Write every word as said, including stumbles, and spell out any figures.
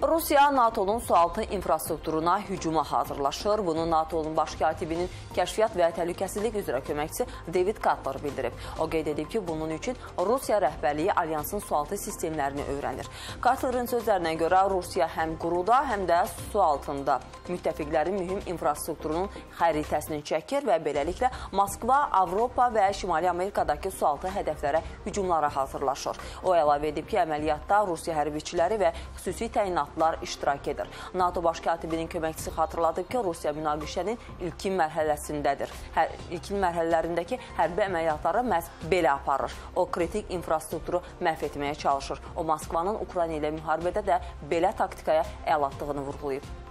Rusiya NATO'nun sualtı infrastrukturuna hücuma hazırlaşır. Bunu NATO'nun baş katibinin kəşfiyyat və təhlükəsizlik üzrə köməkçisi David Cutler bildirib. O qeyd edib ki, bunun üçün Rusiya rəhbərliyi alyansın sualtı sistemlərini öyrənir. Cutler'ın sözlərinə görə Rusiya həm quruda, həm də su altında müttəfiqlərin mühüm infrastrukturunun xəritəsini çəkir və beləliklə Moskva, Avropa və Şimali Amerikadakı sualtı hədəflərə hücumlara hazırlaşır. O əlavə edib ki, əməliyyatda Rusiya hərbiçiləri və xüsusi təyinatlar iştirak edir. NATO baş katibinin köməkçisi xatırladıb ki, Rusiya münaqişənin ilkin mərhələsindədir. Hər, ilkin mərhələlərindəki hərbi əməliyyatları məhz belə aparır. O, kritik infrastrukturu məhv etməyə çalışır. O, Moskvanın Ukrayna ilə müharibədə də belə taktikaya əl atdığını vurğulayıb.